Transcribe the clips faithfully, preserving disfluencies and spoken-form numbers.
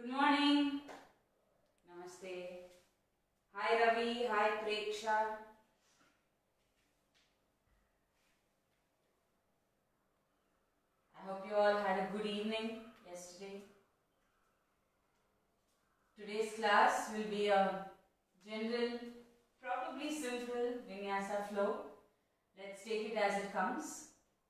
Good morning. Namaste. Hi Ravi. Hi Preksha. I hope you all had a good evening yesterday. Today's class will be a general, probably simple Vinyasa flow. Let's take it as it comes.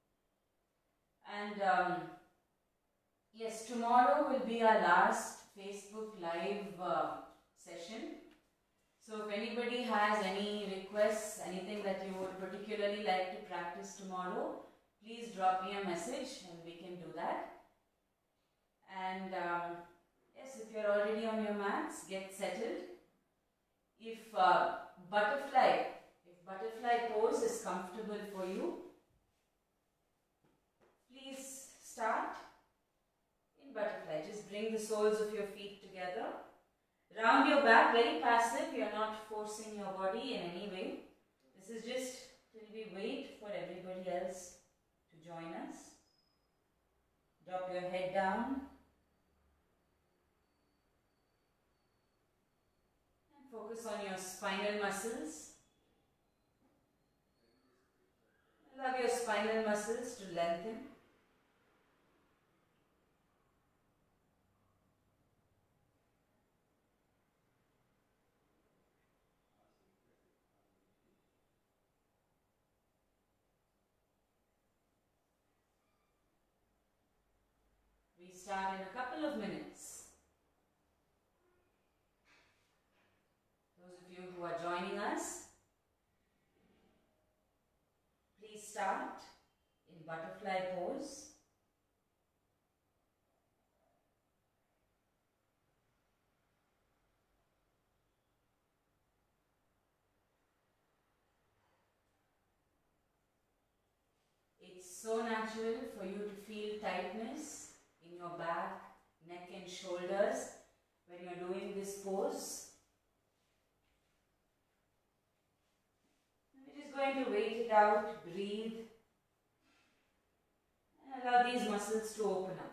And um, yes, tomorrow will be our last Facebook Live uh, session. So if anybody has any requests, anything that you would particularly like to practice tomorrow, please drop me a message and we can do that. And um, yes, if you're already on your mats, get settled. If uh, butterfly, if butterfly pose is comfortable for you, please start in butterfly. Just bring the soles of your feet together. Round your back, very passive. You are not forcing your body in any way. This is just till we wait for everybody else to join us. Drop your head down. And focus on your spinal muscles. Allow your spinal muscles to lengthen. We start in a couple of minutes. Those of you who are joining us, please start in butterfly pose. It's so natural for you to feel tightness in your back, neck and shoulders when you're doing this pose. We're just going to wait it out, breathe, and allow these muscles to open up.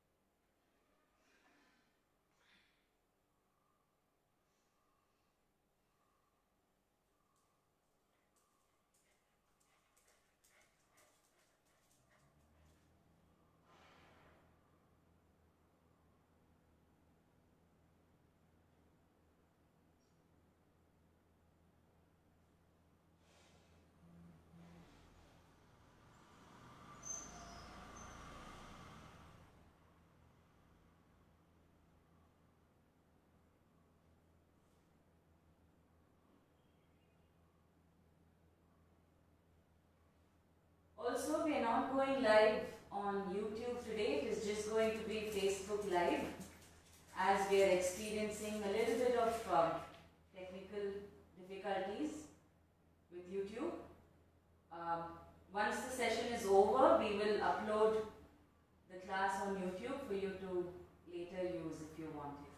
Also, we are not going live on YouTube today. It is just going to be Facebook Live, as we are experiencing a little bit of uh, technical difficulties with YouTube. Um, once the session is over, we will upload the class on YouTube for you to later use if you want it.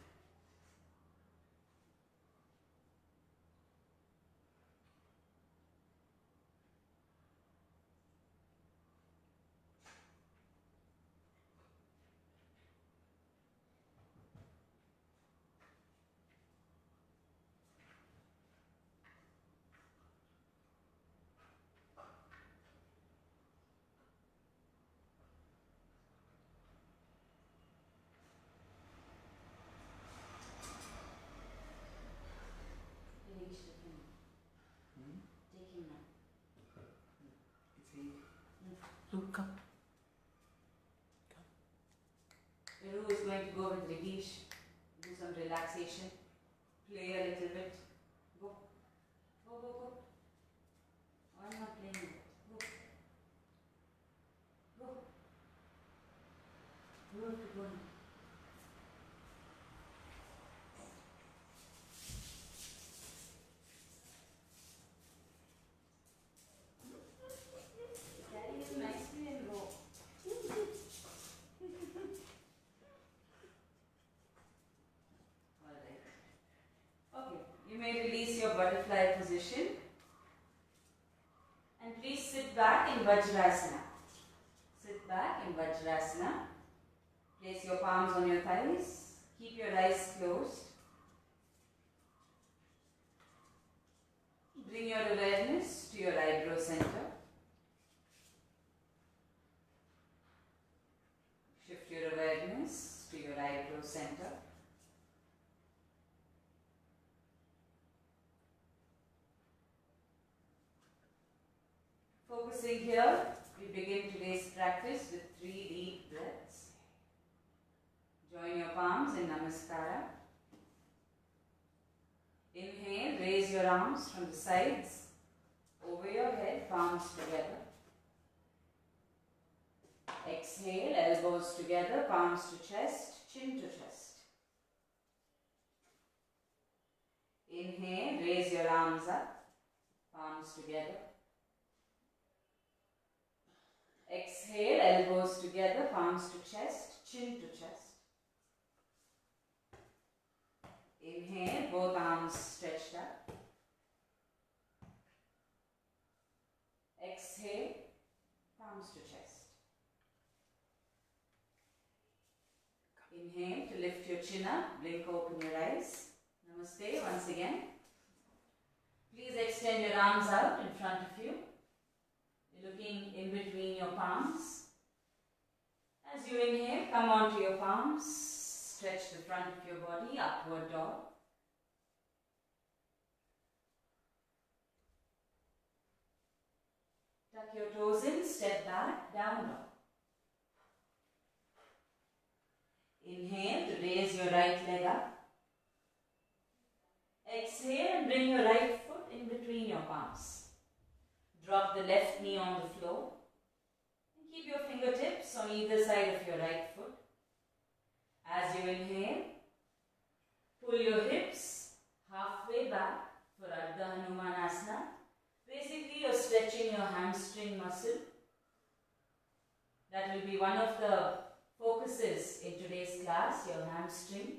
Look, come. Viru is going to go with Rigish, do some relaxation, play a little bit. Go. Go, go, go. Oh, I'm not playing it. Go. Go. Go, go, go. Carry him nicely and go. You may release your butterfly position and please sit back in Vajrasana. Sit back in Vajrasana. Place your palms on your thighs. Keep your eyes closed. Bring your awareness to your eyebrow center. Shift your awareness to your eyebrow center. Focusing here, we begin today's practice with three deep breaths. Join your palms in Namaskara. Inhale, raise your arms from the sides, over your head, palms together. Exhale, elbows together, palms to chest, chin to chest. Inhale, raise your arms up, palms together. Exhale, elbows together, palms to chest, chin to chest. Inhale, both arms stretched up. Exhale, palms to chest. Inhale to lift your chin up, blink open your eyes. Namaste once again. Please extend your arms out in front of you. You're looking in between your palms. As you inhale, come onto your palms. Stretch the front of your body, upward dog. Tuck your toes in, step back, down dog. Inhale to raise your right leg up. Exhale and bring your right foot in between your palms. Drop the left knee on the floor. And keep your fingertips on either side of your right foot. As you inhale, pull your hips halfway back for Ardha Hanumanasana. Basically, you're stretching your hamstring muscle. That will be one of the focuses in today's class, your hamstring.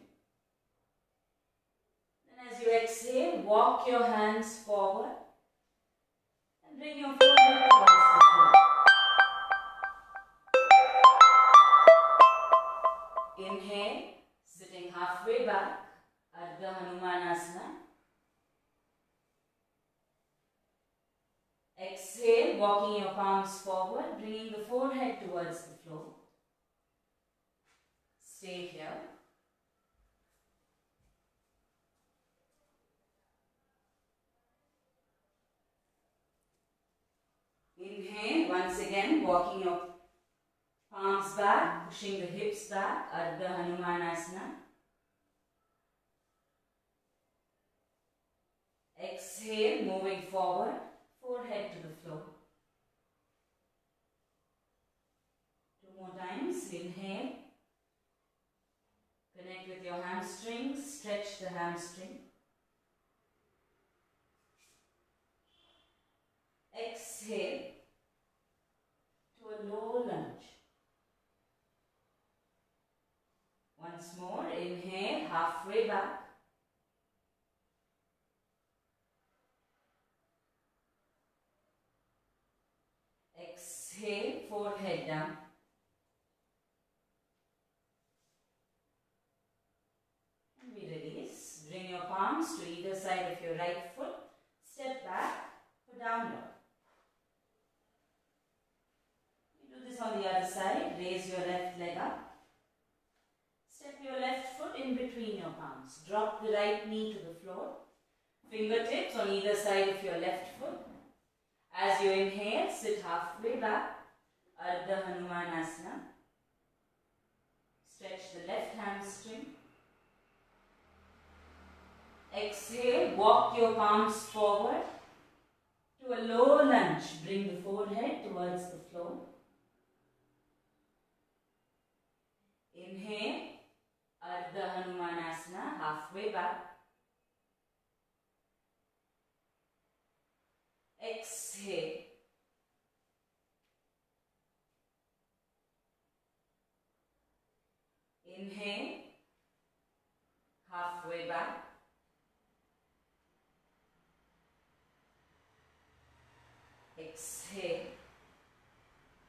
Then as you exhale, walk your hands forward and bring your forehead towards the floor. Inhale, sitting halfway back, Ardha Hanumanasana. Exhale, walking your palms forward, bringing the forehead towards the floor. Stay here. Inhale, once again, walking your palms back, pushing the hips back, Ardha Hanumanasana. Exhale, moving forward, forehead to the floor. Two more times. Inhale. Connect with your hamstrings, stretch the hamstring. Exhale to a low lunge. Once more, inhale, halfway back. Exhale, forehead down. And we release. Bring your palms to either side of your right foot. Step back for down dog. We do this on the other side. Raise your left leg up. Step your left foot in between your palms. Drop the right knee to the floor. Fingertips on either side of your left foot. As you inhale, sit halfway back, Ardha Hanumanasana. Stretch the left hamstring. Exhale, walk your palms forward to a low lunge. Bring the forehead towards the floor. Inhale, Ardha Hanumanasana, halfway back. Exhale. Inhale, halfway back. Exhale.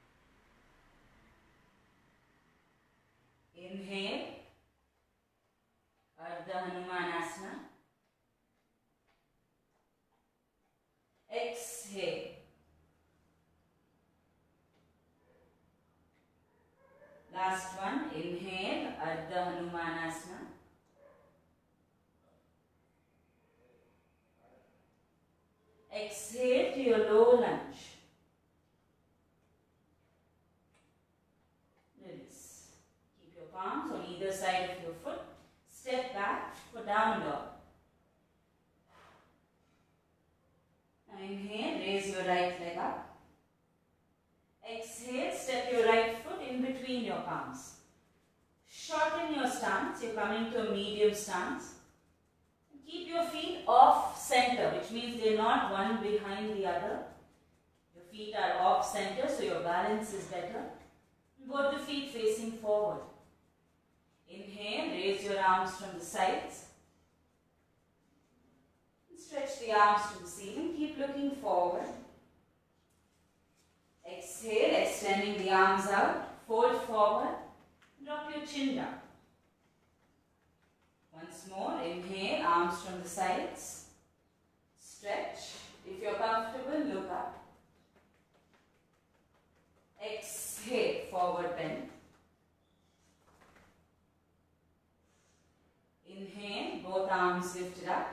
Inhale, Exhale to your low lunge. Release. Keep your palms on either side of your foot. Step back for down dog. Now inhale, raise your right leg up. Exhale, step your right foot in between your palms. Shorten your stance, you're coming to a medium stance. Keep your feet off center, which means they're not one behind the other. Your feet are off center, so your balance is better. Both the feet facing forward. Inhale, raise your arms from the sides. Stretch the arms to the ceiling, keep looking forward. Exhale, extending the arms out, fold forward, drop your chin down. Once more, inhale, arms from the sides, stretch. If you're comfortable, look up. Exhale, forward bend. Inhale, both arms lifted up.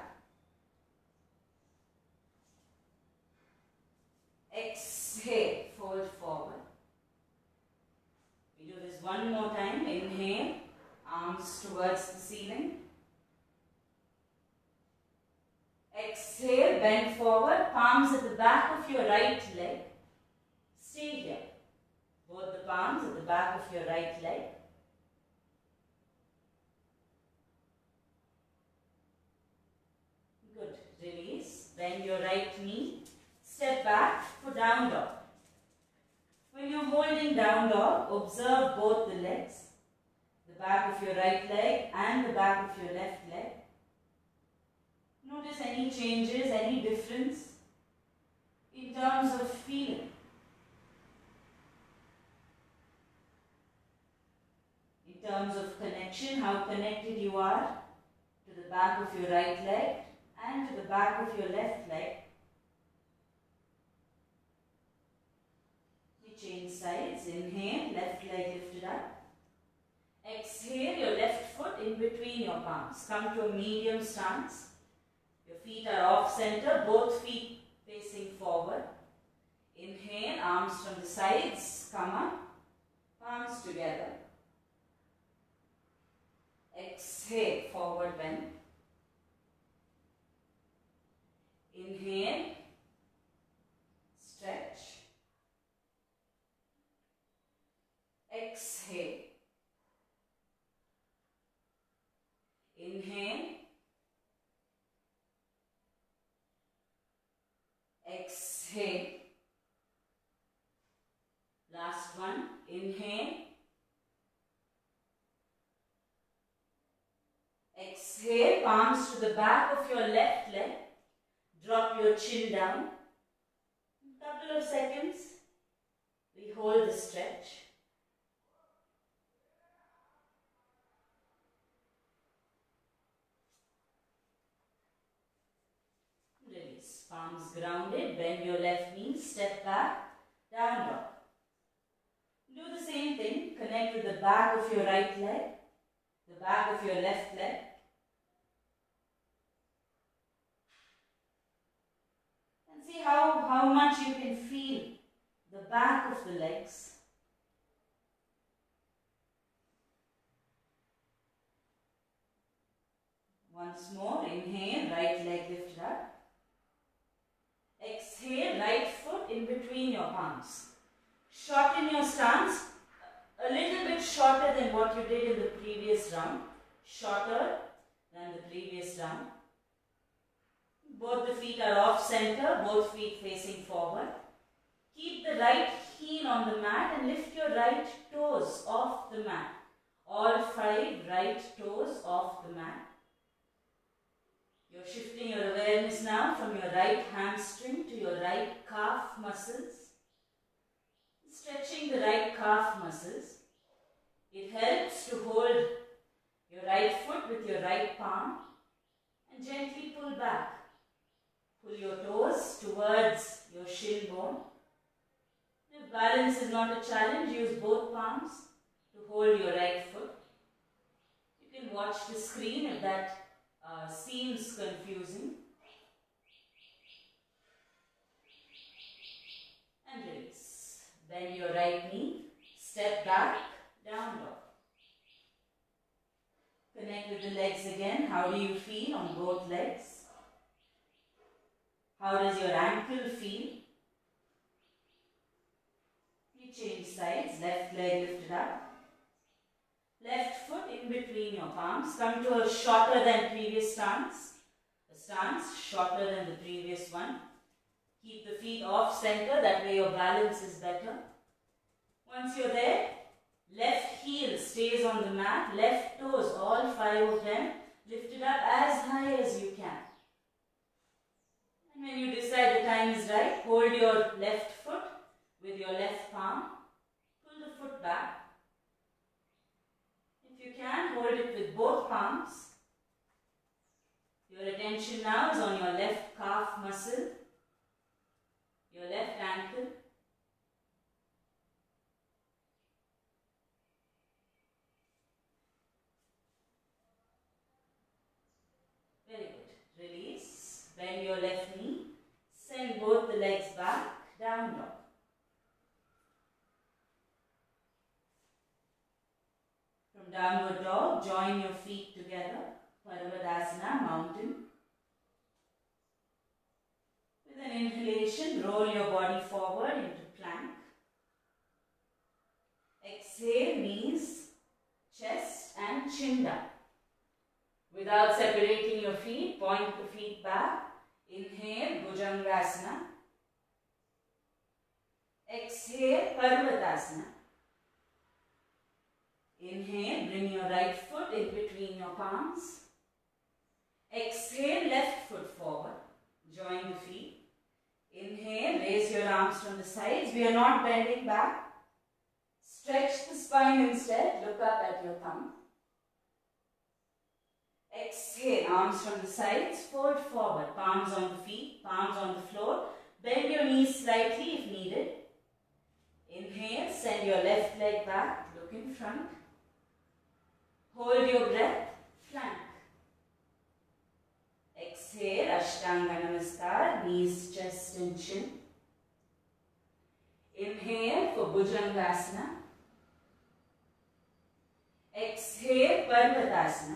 Exhale, fold forward. We do this one more time. Inhale, arms towards the ceiling. Exhale, bend forward, palms at the back of your right leg. Stay here. Both the palms at the back of your right leg. Good. Release. Bend your right knee. Step back for down dog. When you're holding down dog, observe both the legs. The back of your right leg and the back of your left leg. Notice any changes, any difference in terms of feeling. In terms of connection, how connected you are to the back of your right leg and to the back of your left leg. We change sides. Inhale, left leg lifted up. Exhale, your left foot in between your palms. Come to a medium stance. Your feet are off center, both feet facing forward. Inhale, arms from the sides, come up, palms together. Exhale, forward bend. Inhale, stretch. Exhale. Inhale. Exhale. Last one. Inhale. Exhale. Palms to the back of your left leg. Drop your chin down. Couple of seconds. We hold the stretch. Release. Palms grounded. Bend your left knee. Step back. Down dog. Do the same thing. Connect with the back of your right leg. The back of your left leg. And see how, how much you can feel the back of the legs. Once more, inhale, right leg lifted up. Exhale, right foot in between your palms. Shorten your stance, a little bit shorter than what you did in the previous round. Shorter than the previous round. Both the feet are off center, both feet facing forward. Keep the right heel on the mat and lift your right toes off the mat. All five right toes off the mat. You're shifting your awareness now from your right hamstring to your right calf muscles. Stretching the right calf muscles. It helps to hold your right foot with your right palm and gently pull back. Pull your toes towards your shin bone. If balance is not a challenge, use both palms to hold your right foot. You can watch the screen if that uh, seems confusing. back, down dog. Connect with the legs again. How do you feel on both legs? How does your ankle feel? You change sides. Left leg lifted up. Left foot in between your palms. Come to a shorter than previous stance. A stance shorter than the previous one. Keep the feet off center. That way your balance is better. Once you're there, left heel stays on the mat. Left toes, all five of them, lifted up as high as you can. And when you decide the time is right, hold your left foot with your left palm. Pull the foot back. If you can, hold it with both palms. Your attention now is on your left calf muscle, your left ankle. Very good. Release. Bend your left knee. Send both the legs back. Down dog. From downward dog, join your feet together. Parvattasana, mountain. With an inhalation, roll your body forward into plank. Exhale, knees, chest and chin down. Without separating your feet, point the feet back. Inhale, Bhujangasana. Exhale, Parvattasana. Inhale, bring your right foot in between your palms. Exhale, left foot forward. Join the feet. Inhale, raise your arms from the sides. We are not bending back. Stretch the spine instead. Look up at your thumb. Exhale, arms from the sides. Fold forward. Palms on the feet, palms on the floor. Bend your knees slightly if needed. Inhale, send your left leg back. Look in front. Hold your breath. Plank. Exhale, Ashtanga Namaskar, knees, chest and chin. Inhale for Bhujangasana. Exhale, Parvattasana.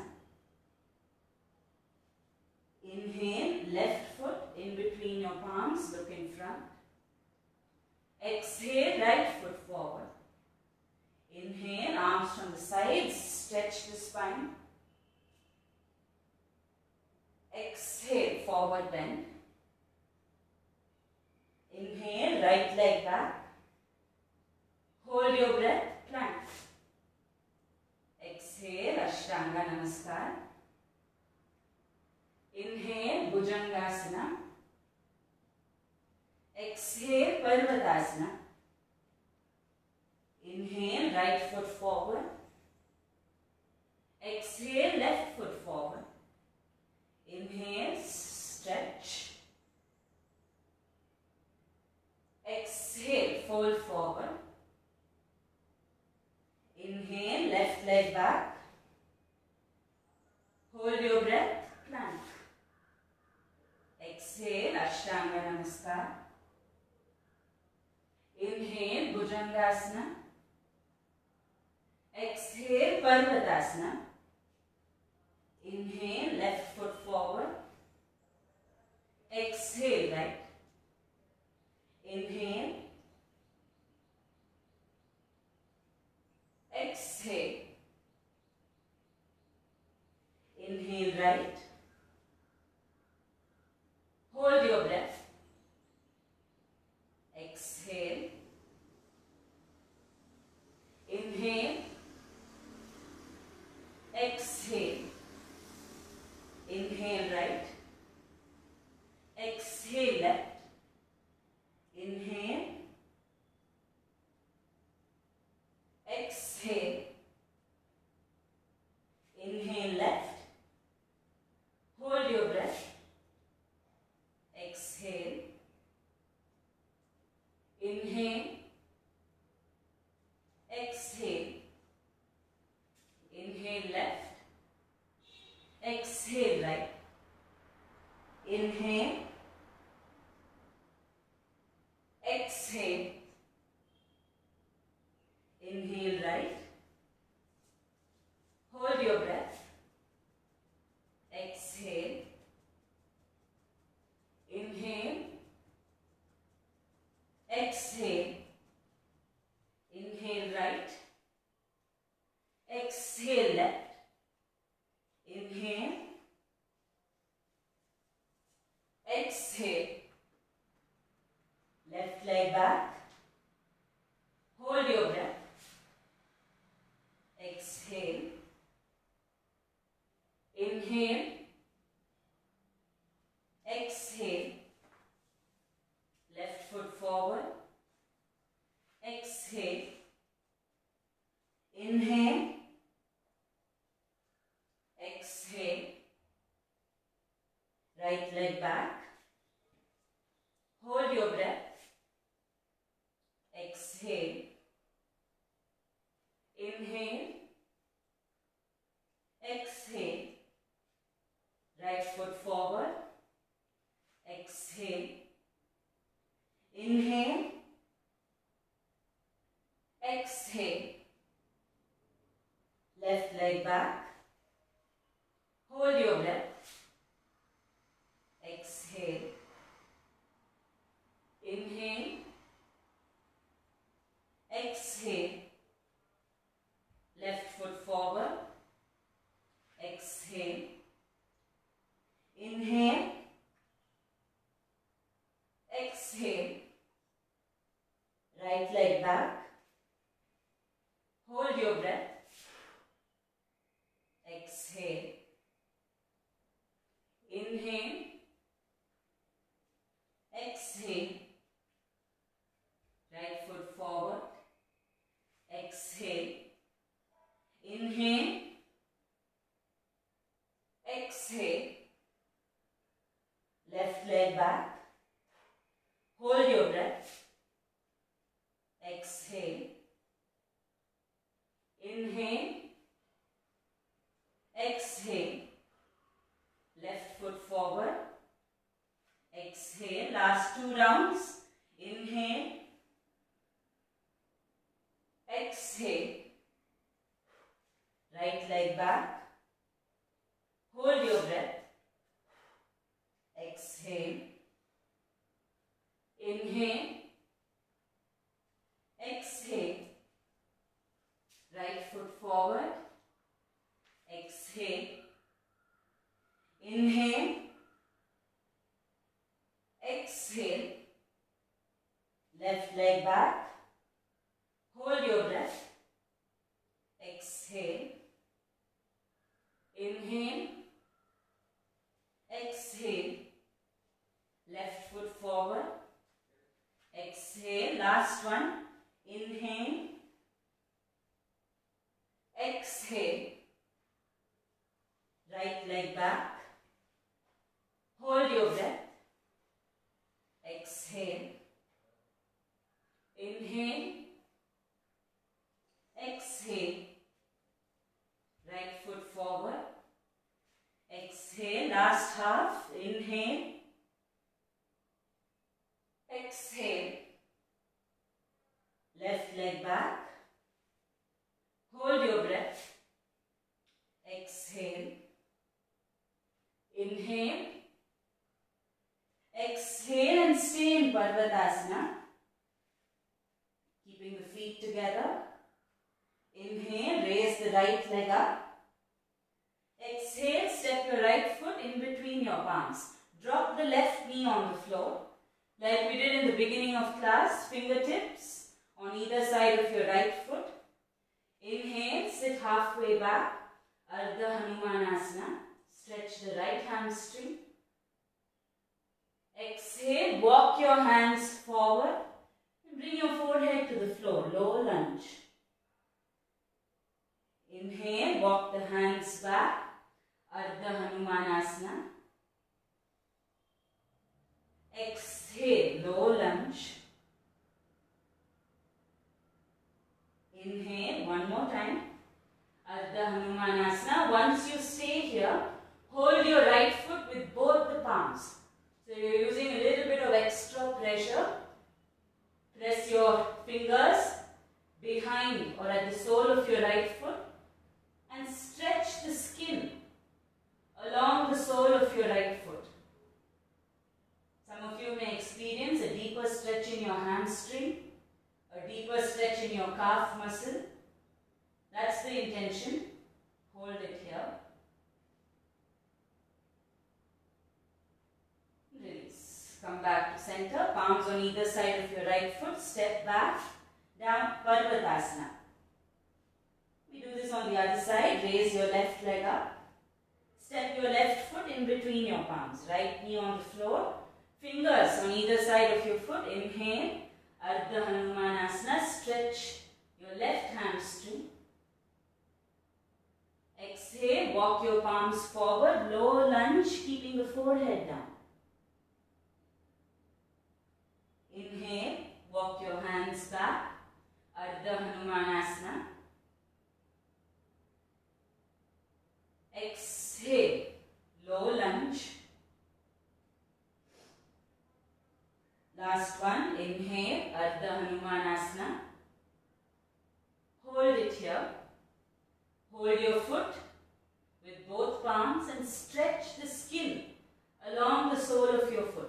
Inhale, left foot in between your palms, look in front. Exhale, right foot forward. Inhale, arms from the sides, stretch the spine. Exhale, forward bend. Inhale, right leg back. Hold your breath, plank. Exhale, Ashtanga Namaskar. Inhale, Bhujangasana. Exhale, Parvattasana. Inhale, right foot forward. Exhale, left foot forward. Inhale, stretch. Exhale, fold forward. Inhale, left leg back. Hold your breath, plank. Exhale, Ashtanga Namaskar. Inhale, Bhujangasana. Exhale, Parvattasana. Inhale, left foot forward. Exhale, right. Inhale. Exhale. Inhale, right. Hold your breath. Exhale. Inhale. Exhale. Inhale, right. Exhale, left. Inhale. Exhale. Inhale, left. Hold your breath. Exhale. Inhale. Exhale. Inhale, left. Exhale, right. Exhale. Left leg back. Hold your breath. Exhale. Inhale. Exhale. Left foot forward. Exhale. Inhale. Exhale. Right leg back. Hold your breath. Exhale. Inhale. Exhale. Right foot forward. Exhale. Inhale. Exhale. Left leg back. Hold your breath. Exhale. Inhale. Exhale. Left foot forward. Exhale. Inhale. Exhale. Right leg back. Hold your breath. Exhale. Inhale. Exhale. Right foot forward. Exhale. Inhale. Exhale. Left leg back. Hold your breath. Exhale. Inhale. Exhale. Left foot forward. Exhale. Last two rounds. Inhale. Exhale. Right leg back. Hold your breath. Exhale. Inhale. Exhale. Right foot forward. Exhale. Inhale. Exhale. Left leg back. Hold your breath. Exhale. Inhale. Exhale. Left foot forward. Exhale. Last one. Inhale. Exhale. Right leg back. Hold your breath. Exhale. Inhale. Exhale. Right foot forward. Exhale. Last half. Inhale. Exhale. Left leg back. Hold your breath. Exhale. Inhale. Exhale and stay in Parvatasana. Keeping the feet together. Inhale, raise the right leg up. Exhale, step your right foot in between your palms. Drop the left knee on the floor. Like we did in the beginning of class, fingertips on either side of your right foot. Inhale, sit halfway back, Ardha Hanumanasana. Stretch the right hamstring. Exhale, walk your hands forward and bring your forehead to the floor, low lunge. Inhale, walk the hands back, Ardha Hanumanasana. Exhale, low lunge. Inhale, one more time, Ardha Hanumanasana. Once you stay here, hold your right foot with both the palms. So you are using a little bit of extra pressure. Press your fingers behind or at the sole of your right foot and stretch the skin along the sole of your right foot. Some of you may experience a deeper stretch in your hamstring, a deeper stretch in your calf muscle. That's the intention. Hold it here. Release. come back to center, palms on either side of your right foot, step back, down, Parvatasana. We do this on the other side, raise your left leg up, step your left foot in between your palms, right knee on the floor, fingers on either side of your foot, inhale, Ardha Hanumanasana, stretch your left hamstring. Exhale, walk your palms forward, low lunge, keeping the forehead down. Inhale, walk your hands back, Ardha Hanumanasana. Exhale, low lunge. Last one, inhale, Ardha Hanumanasana. Hold it here. Hold your foot with both palms and stretch the skin along the sole of your foot.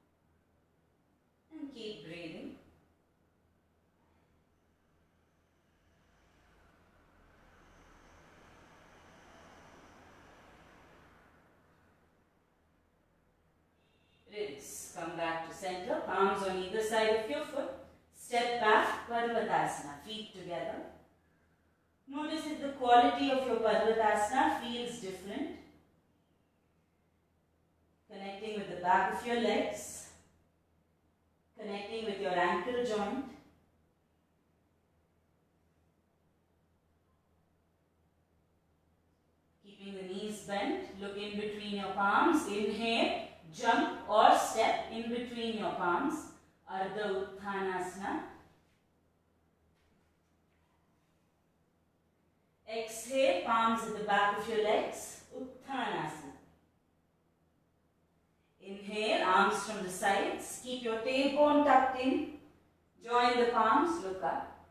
And keep breathing. Rinse. Come back to center. Palms on either side of your foot. Step back, Parvatasana. Feet together. Notice if the quality of your Parvatasana feels different. Connecting with the back of your legs. Connecting with your ankle joint. Keeping the knees bent. Look in between your palms. Inhale. Jump or step in between your palms. Ardha Utthanasana. Exhale, palms at the back of your legs. Utthanasana. Inhale, arms from the sides. Keep your tailbone tucked in. Join the palms, look up.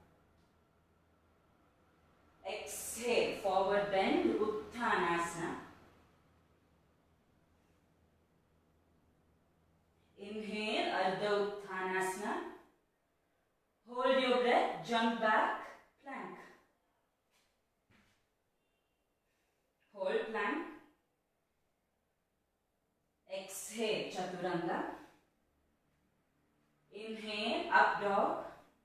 Exhale, forward bend, Utthanasana. Inhale, Ardha Utthanasana. Hold your breath, jump back, plank. Hold plank. Exhale, Chaturanga. Inhale, up dog.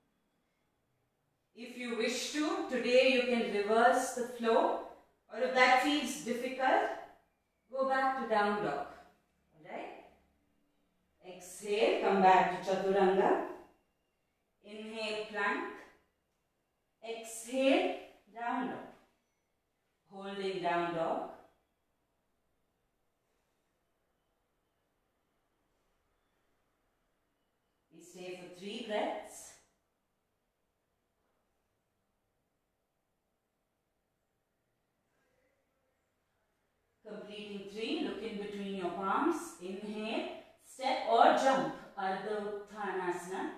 If you wish to, today you can reverse the flow, or if that feels difficult, go back to down dog. Alright? Exhale, come back to Chaturanga. Inhale, plank. Exhale, down dog. Holding down dog. We stay for three breaths. Completing three, look in between your palms. Inhale, step or jump, Ardha Utthanasana.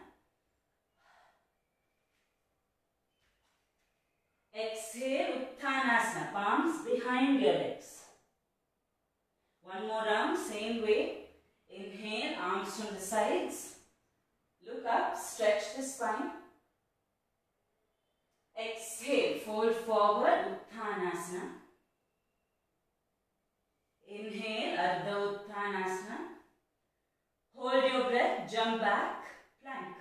Exhale, Utthanasana, palms behind your legs. One more round, same way. Inhale, arms from the sides. Look up, stretch the spine. Exhale, fold forward, Utthanasana. Inhale, Ardha Utthanasana. Hold your breath, jump back, plank.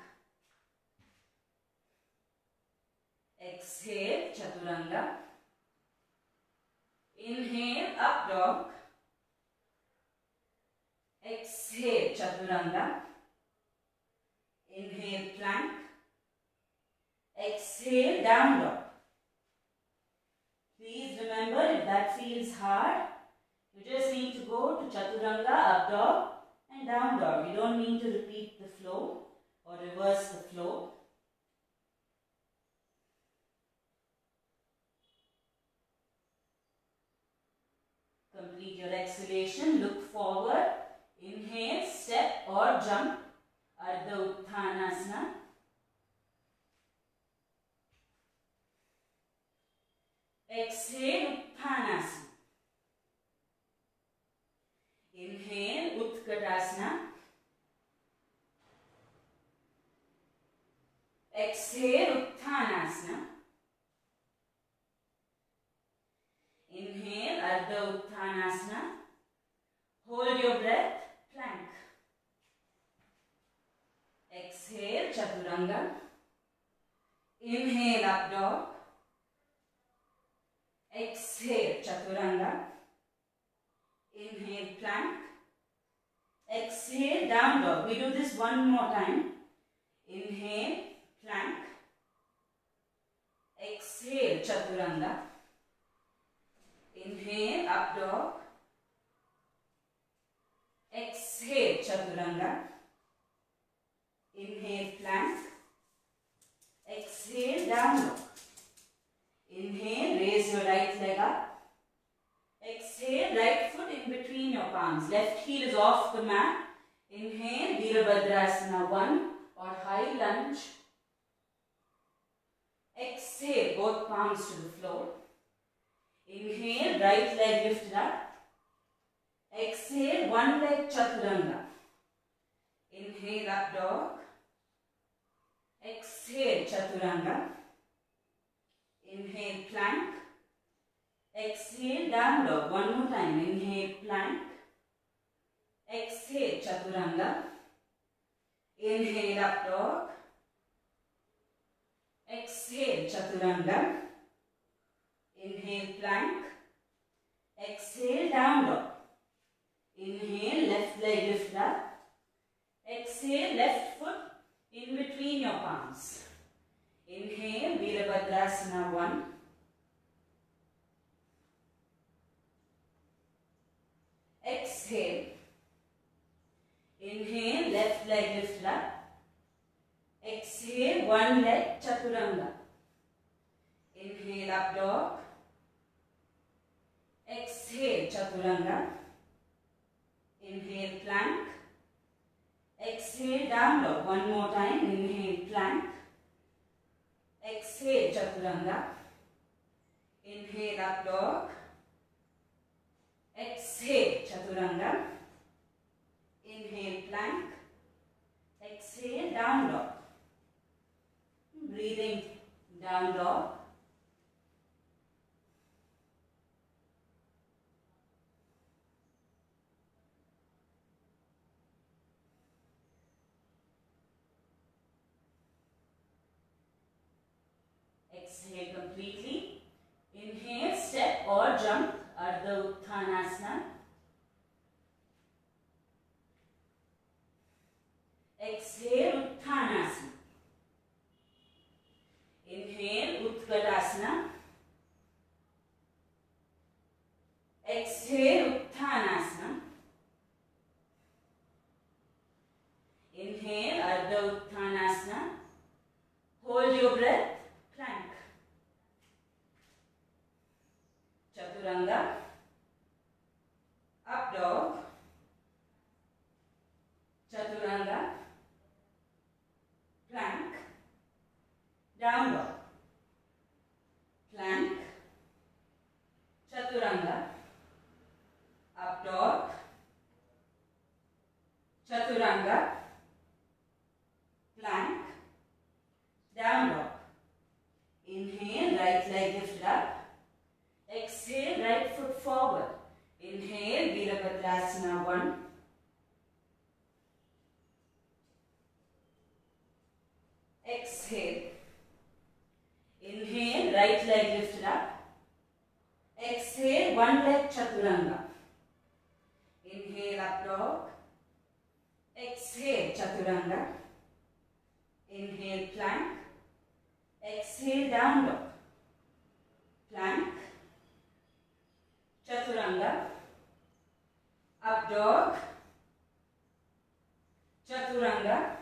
Exhale, Chaturanga. Inhale, up dog. Exhale, Chaturanga. Inhale, plank. Exhale, down dog. Please remember, if that feels hard, you just need to go to Chaturanga, up dog and down dog. You don't need to repeat the flow or reverse the flow. Complete your exhalation, look forward, inhale, step or jump, Ardha Utthanasana. Exhale, Utthanasana. Inhale, Utkatasana. Exhale, Utthanasana. Inhale, Ardha Utthanasana. Hold your breath, plank. Chaturanga. Inhale, up dog. Exhale, Chaturanga. Inhale, plank. Exhale, down dog. We do this one more time. Inhale, plank. Exhale, Chaturanga. Inhale, up dog. Exhale, Chaturanga. Inhale, plank. Exhale, down dog. Inhale, raise your right leg up. Exhale, right foot in between your palms. Left heel is off the mat. Inhale, Virabhadrasana one or high lunge. Exhale, both palms to the floor. Inhale, right leg lifted up. Exhale, one leg Chaturanga. Inhale, up dog. Exhale, Chaturanga. Inhale, plank. Exhale, down dog. One more time. Inhale, plank. Exhale, Chaturanga. Inhale, up dog. Exhale, Chaturanga. Inhale, plank. Exhale, down dog. Inhale, left leg lift up. Exhale, left foot in between your palms. Inhale, Virabhadrasana one. Exhale. Inhale, left leg lift up. Exhale, one leg Chaturanga. Inhale, up dog. Exhale, Chaturanga. Inhale, plank. Exhale, down dog. One more time. Inhale, plank. Exhale, Chaturanga. Inhale, up dog. Exhale, Chaturanga. Inhale, plank. Exhale, down dog. Breathing, down dog. Exhale completely. Inhale, step or jump, Ardha Uttanasana. Exhale, Uttanasana. Inhale, Utkatasana. Exhale, Uttanasana. Inhale, Ardha Uttanasana. Hold your breath. Plank. Chaturanga. Up dog. Chaturanga. Plank. Down dog. Plank. Chaturanga. Up dog. Chaturanga. Plank. Down dog. Inhale, right leg lifted up. Exhale, right foot forward. Inhale, Virabhadrasana one. Exhale. Inhale, right leg lifted up. Exhale, one leg Chaturanga. Inhale, up dog. Exhale, Chaturanga. Inhale, plank. Exhale, down dog. Plank. Chaturanga. Up dog. Chaturanga.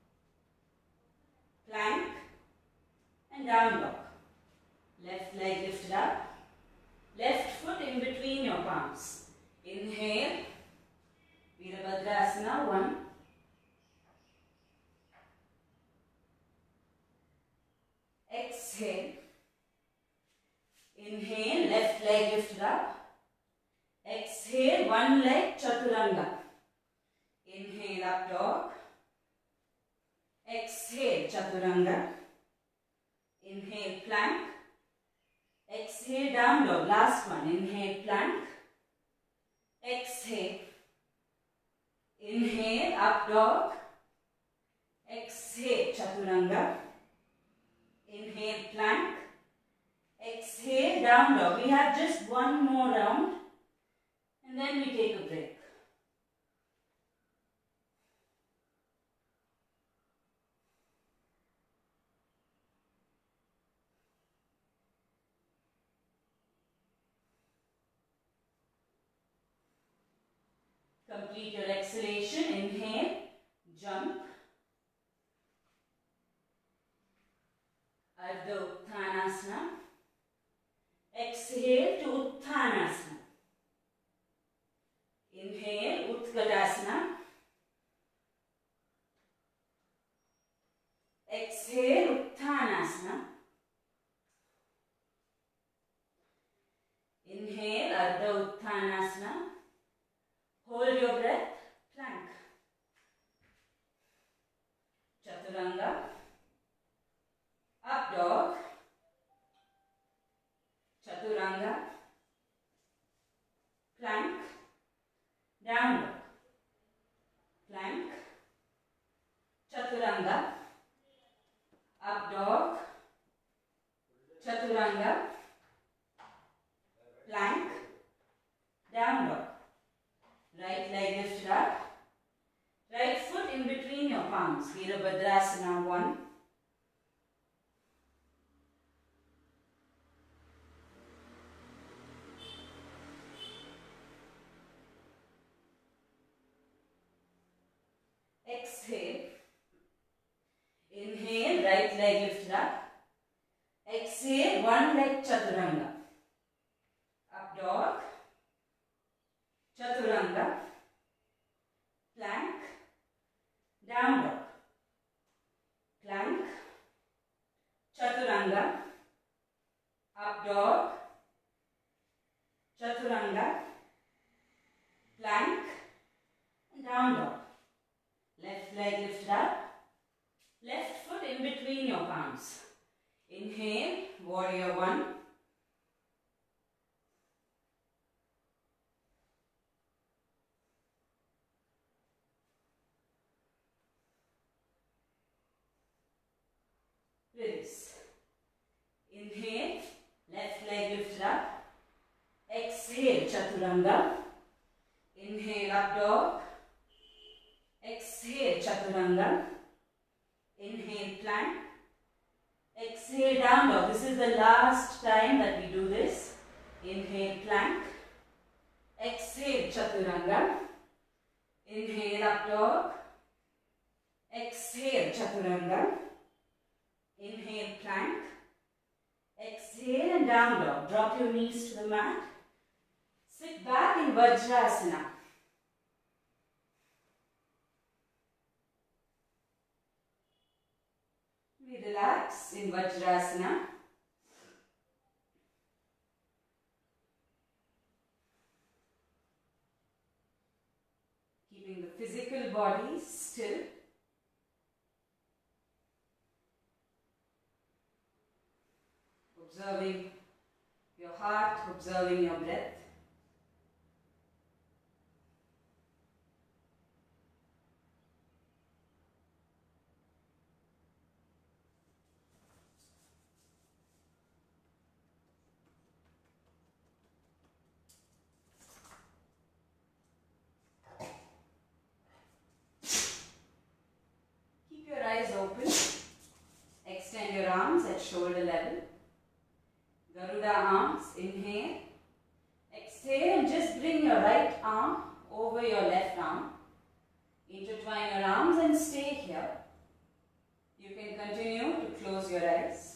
Plank. And down dog. Left leg lifted up. Left foot in between your palms. Inhale. Virabhadrasana one. Exhale. Inhale, left leg lifted up. Exhale, one leg Chaturanga. Inhale, up dog. Exhale, Chaturanga. Inhale, plank. Exhale, down dog. Last one. Inhale, plank. Exhale. Inhale, up dog. Exhale. exhale, chaturanga. Inhale, plank. Exhale, down dog. We have just one more round and then we take a break. Complete your exhalation. Inhale, jump. Ardha Uttanasana. Exhale to Uttanasana. Inhale, Utkatasana. Exhale, Uttanasana. Inhale, Ardha Uttanasana. Hold your breath, plank. Chaturanga. Up dog. Chaturanga. Plank. Down dog. Plank. Chaturanga. Up dog. Chaturanga. Plank. Down dog. Right leg lifted up. Right foot in between your palms. Virabhadrasana one. Exhale. Inhale, right leg lifted up. Exhale, one leg chaturanga. Up dog. Chaturanga. Plank. Down dog. Plank. Chaturanga. Up dog. Chaturanga. Plank. Down dog. Left leg lifted up. Left foot in between your palms. Inhale, warrior one. Release. Inhale, left leg lifted up. Exhale, chaturanga. Inhale, up dog. Exhale, chaturanga. Inhale, plank. Exhale, down dog. This is the last time that we do this. Inhale, plank. Exhale, chaturanga. Inhale, up dog. Exhale, chaturanga. Inhale, plank. Exhale and down dog. Drop your knees to the mat. Sit back in Vajrasana. We relax in Vajrasana. Keeping the physical body still. Observing your heart, observing your breath. Keep your eyes open. Extend your arms at shoulder level. Garuda arms, inhale. Exhale and just bring your right arm over your left arm. Intertwine your arms and stay here. You can continue to close your eyes.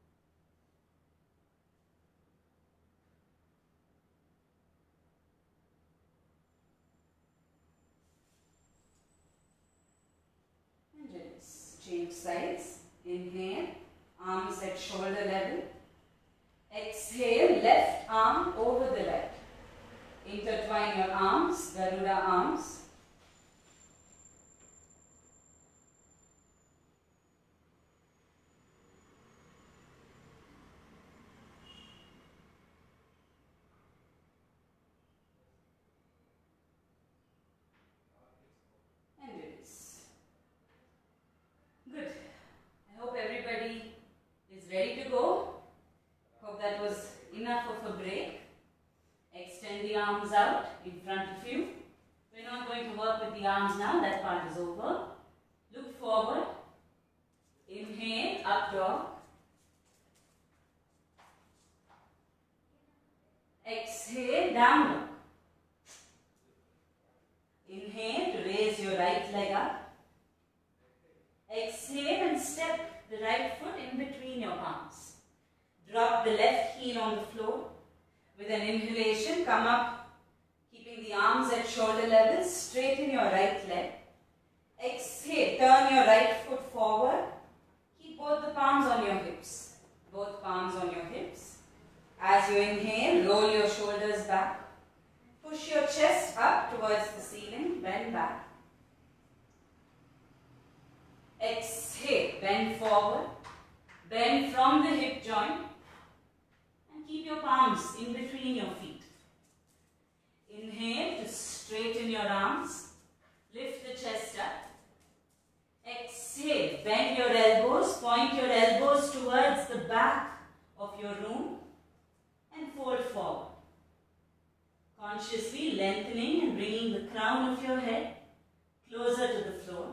And release. Change sides. Inhale, arms at shoulder level. Exhale, left arm over the right. Intertwine your arms, Garuda arms. And release. Good. the arms now, that part is over. Look forward. Inhale, up dog. Exhale, down dog. Inhale to raise your right leg up. Exhale and step the right foot in between your palms. Drop the left heel on the floor. With an inhalation, come up, keeping the arms at shoulder level. Straighten your right leg. Exhale, turn your right foot forward. Keep both the palms on your hips. Both palms on your hips. As you inhale, roll your shoulders back. Push your chest up towards the ceiling. Bend back. Exhale, bend forward. Bend from the hip joint. And keep your palms in between your feet. Inhale to straighten your arms. Lift the chest up. Exhale, bend your elbows. Point your elbows towards the back of your room. And fold forward. Consciously lengthening and bringing the crown of your head closer to the floor.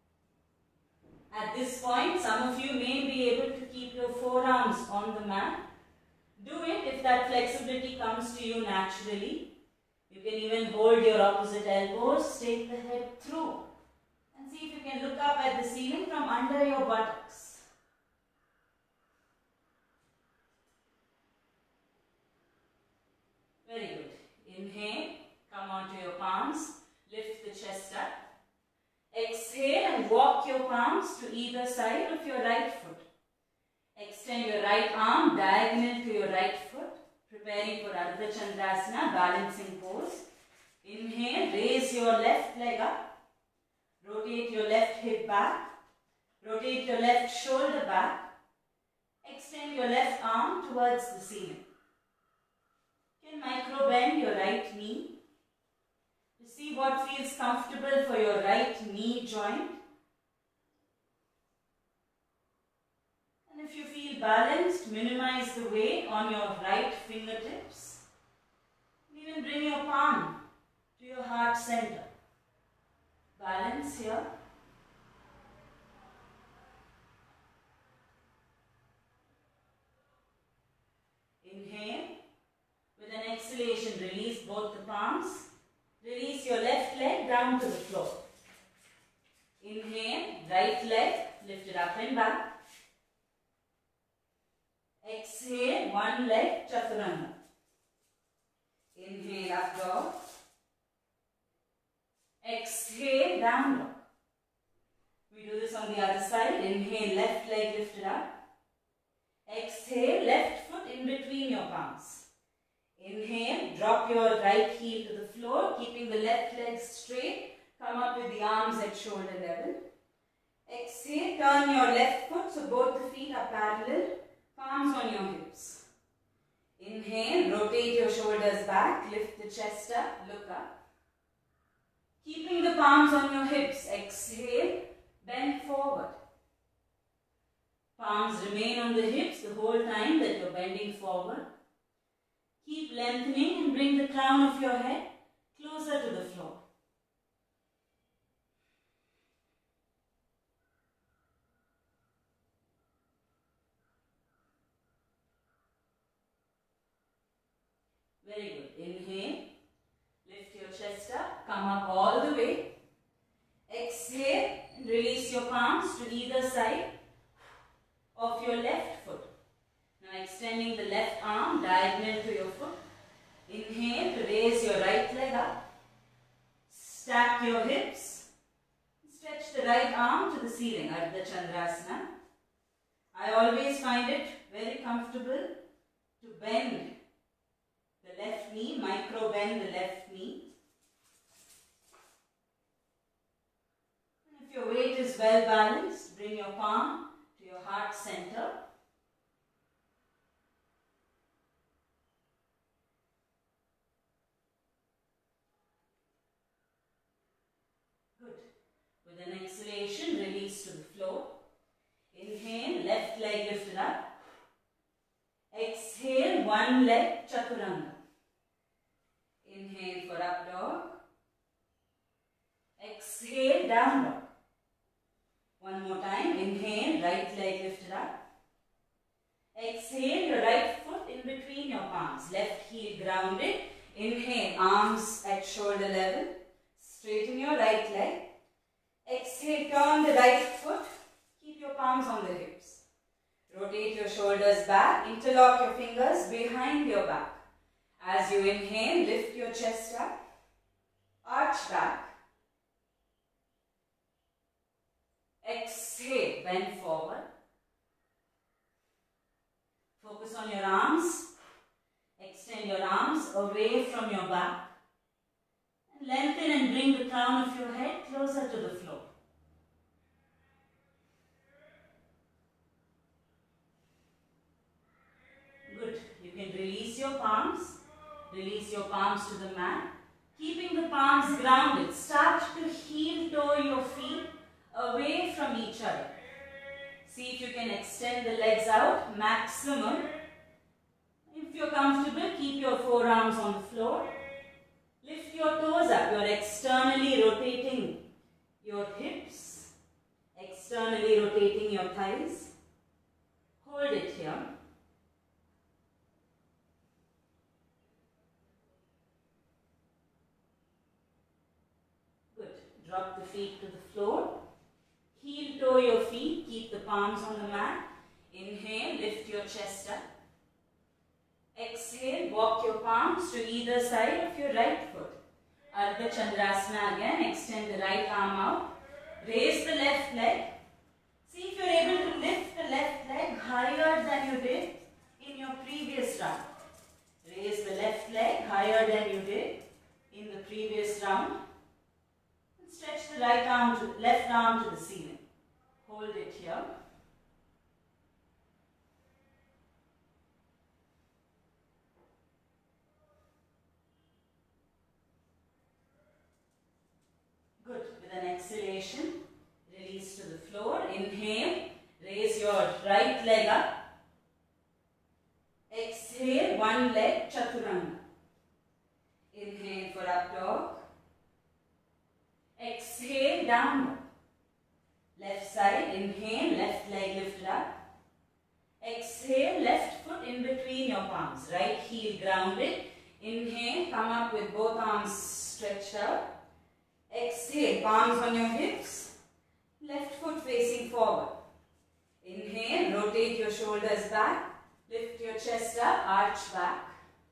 At this point, some of you may be able to keep your forearms on the mat. Do it if that flexibility comes to you naturally. You can even hold your opposite elbows, take the head through, and see if you can look up at the ceiling from under your buttocks. Very good. Inhale, come onto your palms, lift the chest up. Exhale and walk your palms to either side of your right foot. Extend your right arm diagonal to your right foot, preparing for Ardha Chandrasana, balancing pose. Inhale, raise your left leg up. Rotate your left hip back. Rotate your left shoulder back. Extend your left arm towards the ceiling. You can micro bend your right knee. To see what feels comfortable for your right knee joint. And if you feel balanced, minimize the weight on your right fingertips. Even bring your palm to your heart center. Balance here. Inhale. With an exhalation, release both the palms. Release your left leg down to the floor. Inhale, right leg, lift it up and back. Exhale, one leg, chaturanga. Inhale, up dog. Exhale, down dog. We do this on the other side. Inhale, left leg lifted up. Exhale, left foot in between your palms. Inhale, drop your right heel to the floor, keeping the left leg straight. Come up with the arms at shoulder level. Exhale, turn your left foot so both the feet are parallel. Palms on your hips. Inhale, rotate your shoulders back, lift the chest up, look up. Keeping the palms on your hips, exhale, bend forward. Palms remain on the hips the whole time that you're bending forward. Keep lengthening and bring the crown of your head closer to the floor. Very good. Inhale. Lift your chest up. Come up all the way. Exhale and release your palms to either side of your left foot. Now extending the left arm diagonal to your foot. Inhale to raise your right leg up. Stack your hips. Stretch the right arm to the ceiling, Ardha Chandrasana. I always find it very comfortable to bend the left knee, micro bend the left knee. And if your weight is well balanced, bring your palm to your heart center. Good. With an exhalation, release to the floor. Inhale, left leg lifted up. Exhale, one leg, chaturanga. Inhale for up dog. Exhale, down dog. One more time. Inhale, right leg lifted up. Exhale, your right foot in between your palms. Left heel grounded. Inhale, arms at shoulder level. Straighten your right leg. Exhale, turn the right foot. Keep your palms on the hips. Rotate your shoulders back. Interlock your fingers behind your back. As you inhale, lift your chest up. Arch back. Exhale, bend forward. Focus on your arms. Extend your arms away from your back. And lengthen and bring the crown of your head closer to the floor. Good. You can release your palms. Release your palms to the mat. Keeping the palms grounded. Start to heel toe your feet away from each other. See if you can extend the legs out maximum. If you're comfortable, keep your forearms on the floor. Lift your toes up. You're externally rotating your hips. Externally rotating your thighs. Hold it here. Good. Drop the feet to the floor. Heel toe your feet. Keep the palms on the mat. Inhale, lift your chest up. Exhale, walk your palms to either side of your right foot. Ardha Chandrasana again. Extend the right arm out. Raise the left leg. See if you're able to lift the left leg higher than you did in your previous round. Raise the left leg higher than you did in the previous round. And stretch the right arm to left arm to the ceiling. Hold it here. Good. With an exhalation, release to the floor. Inhale, raise your right leg up. Exhale, one leg, chaturanga. Inhale for up dog. Exhale, down dog. Left side, inhale, left leg lifted up. Exhale, left foot in between your palms. Right heel grounded. Inhale, come up with both arms stretched out. Exhale, palms on your hips. Left foot facing forward. Inhale, rotate your shoulders back. Lift your chest up, arch back.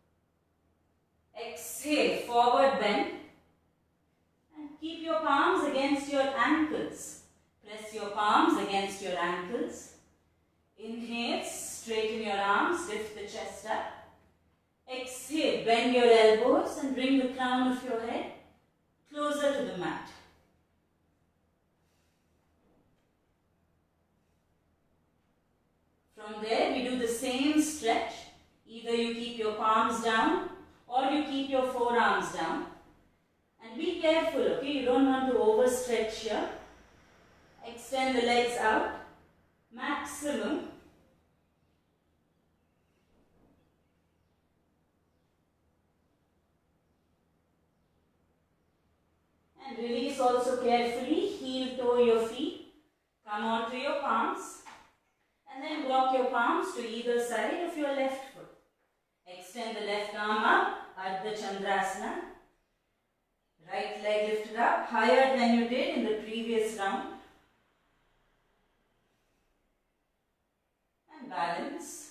Exhale, forward bend. And keep your palms against your ankles. Press your palms against your ankles. Inhale, straighten your arms, lift the chest up. Exhale, bend your elbows and bring the crown of your head closer to the mat. From there, we do the same stretch. Either you keep your palms down or you keep your forearms down. And be careful, okay? You don't want to overstretch here. Extend the legs out. Maximum. And release also carefully. Heel toe your feet. Come onto your palms. And then walk your palms to either side of your left foot. Extend the left arm up. Ardha Chandrasana. Right leg lifted up higher than you did in the previous round. And balance.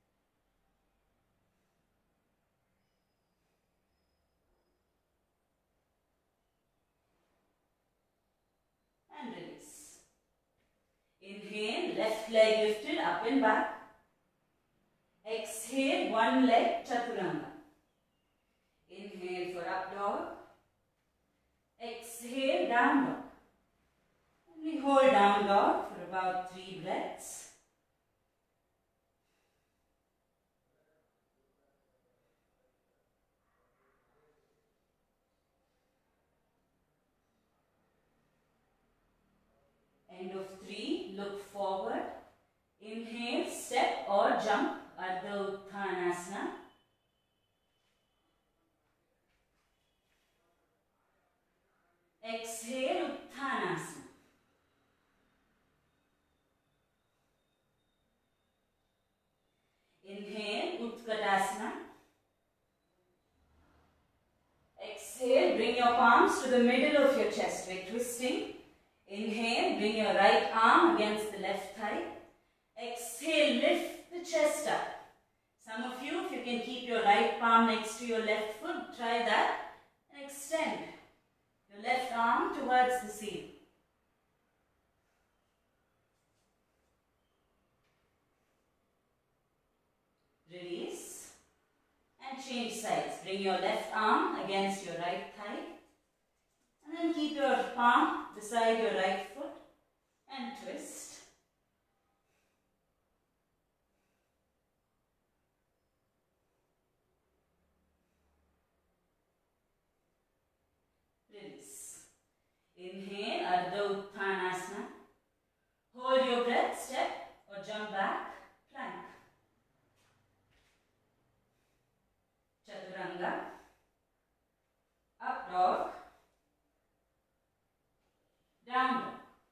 And release. Inhale, left leg lifted up and back. Exhale, one leg chaturanga. Inhale for up dog. Exhale, down dog. And we hold down dog for about three breaths. End of three, look forward. Inhale, step or jump, Ardha Uttanasana. Exhale, to the middle of your chest. We're twisting. Inhale, bring your right arm against the left thigh. Exhale, lift the chest up. Some of you, if you can keep your right palm next to your left foot, try that and extend your left arm towards the ceiling. Release and change sides. Bring your left arm against your right thigh and then keep your palm beside your right foot and twist. Release. Inhale, Ardha Uttanasana. Hold your breath, step or jump back, plank. Chaturanga, up dog, down dog.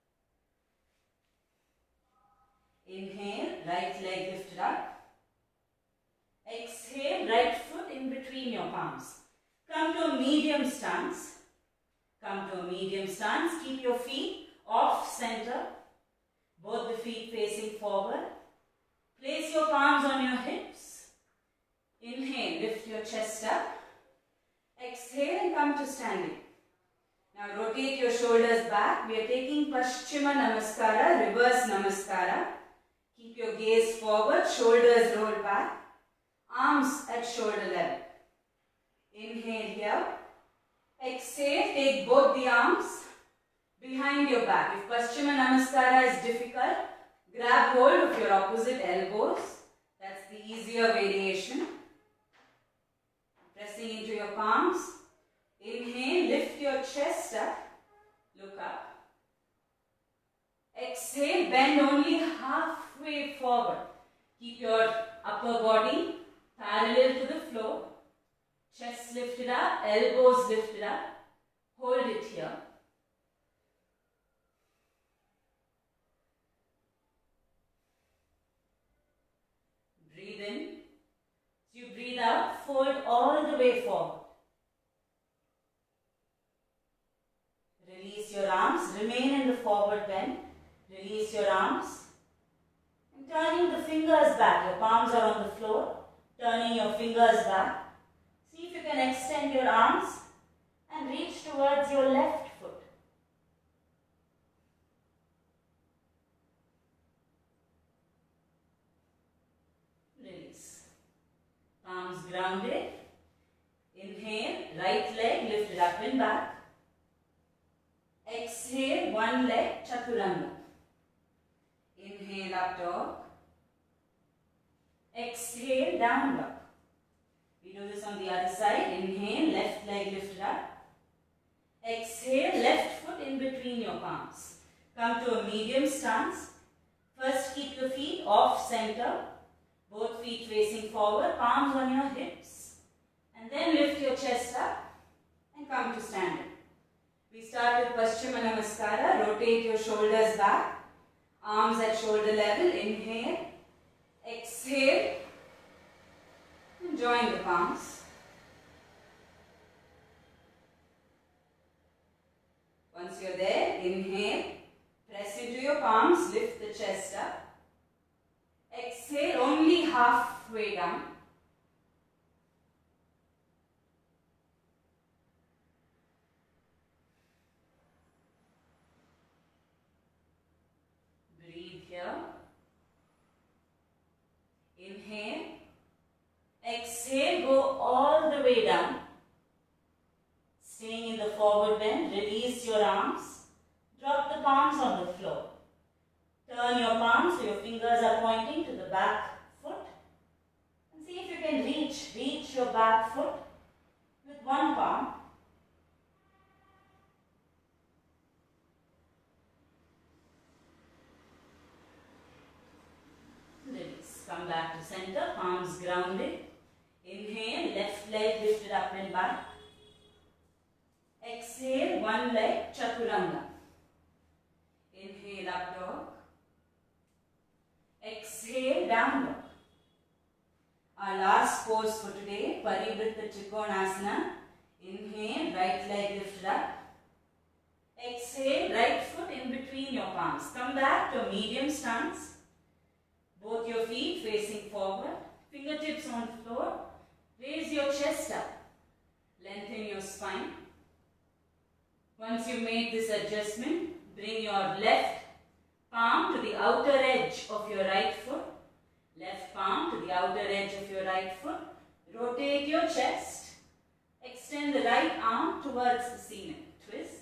Inhale, right leg lifted up. Exhale, right foot in between your palms. Come to a medium stance. Come to a medium stance. Keep your feet off center. Both the feet facing forward. Place your palms on your hips. Inhale, lift your chest up. Exhale and come to standing. Now rotate your shoulders back. We are taking Paschima Namaskara, reverse Namaskara. Keep your gaze forward, shoulders roll back. Arms at shoulder level. Inhale here. Exhale, take both the arms behind your back. If Paschima Namaskara is difficult, grab hold of your opposite elbows. That's the easier variation. Pressing into your palms. Inhale, lift your chest up. Look up. Exhale, bend only halfway forward. Keep your upper body parallel to the floor. Chest lifted up, elbows lifted up. Hold it here. Breathe in. As you breathe out, fold all the way forward. Release your arms. Remain in the forward bend. Release your arms. And turning the fingers back. Your palms are on the floor. Turning your fingers back. See if you can extend your arms and reach towards your left foot. Release. Palms grounded. Inhale, right leg lifted up and back. Exhale, one leg, Chaturanga. Inhale, up dog. Exhale, down dog. We do this on the other side. Inhale, left leg lifted up. Exhale, left foot in between your palms. Come to a medium stance. First, keep your feet off center. Both feet facing forward, palms on your hips. And then lift your chest up and come to standing. We start with Paschima Namaskara. Rotate your shoulders back. Arms at shoulder level. Inhale. Exhale. And join the palms. Once you're there, inhale. Press into your palms. Lift the chest up. Exhale only halfway down. Breathe here. Inhale. Exhale, go all the way down. Staying in the forward bend, release your arms. Drop the palms on the floor. Turn your palms so your fingers are pointing to the back foot. And see if you can reach, reach your back foot with one palm. Release. Come back to center, palms grounded. Inhale, left leg lifted up and back. Exhale, one leg, Chaturanga. Inhale, up dog. Exhale, down dog. Our last pose for today, Parivritta Trikonasana. Inhale, right leg lifted up. Exhale, right foot in between your palms. Come back to a medium stance. Both your feet facing forward. Fingertips on the floor. Raise your chest up. Lengthen your spine. Once you've made this adjustment, bring your left palm to the outer edge of your right foot. Left palm to the outer edge of your right foot. Rotate your chest. Extend the right arm towards the ceiling. Twist.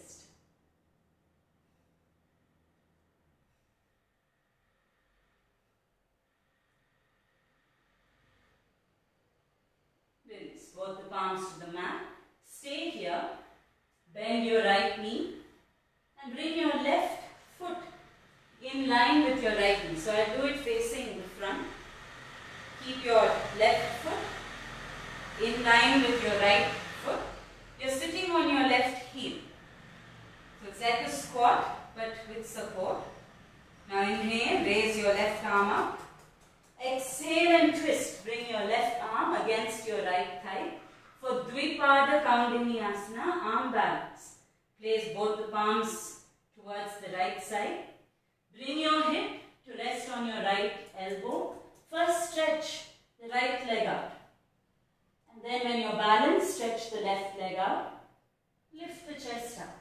Release both the palms to the mat. Stay here. Bend your right knee and bring your left foot in line with your right knee. So I'll do it facing the front. Keep your left foot in line with your right foot. You're sitting on your left heel. So it's like a squat but with support. Now inhale, raise your left arm up. Exhale and twist. Bring your left arm against your right thigh. For Dvipada Kaundinyasana, arm balance. Place both the palms towards the right side. Bring your hip to rest on your right elbow. First stretch the right leg out. And then when you're balanced, stretch the left leg out. Lift the chest up.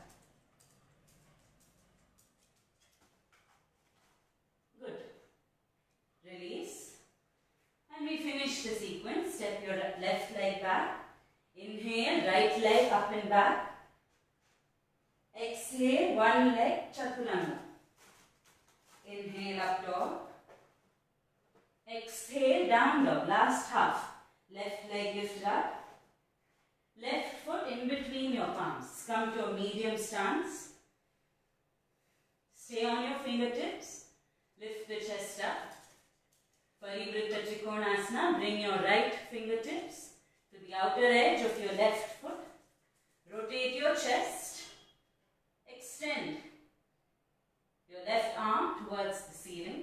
Good. Release. And we finish the sequence. Step your left leg back. Inhale, right leg up and back. Exhale, one leg, chaturanga. Inhale, up dog. Exhale, down dog. Last half. Left leg lifted up. Left foot in between your palms. Come to a medium stance. Stay on your fingertips. Lift the chest up. Parivrtta Trikonasana. Bring your right fingertips to the outer edge of your left foot. Rotate your chest. Extend your left arm towards the ceiling.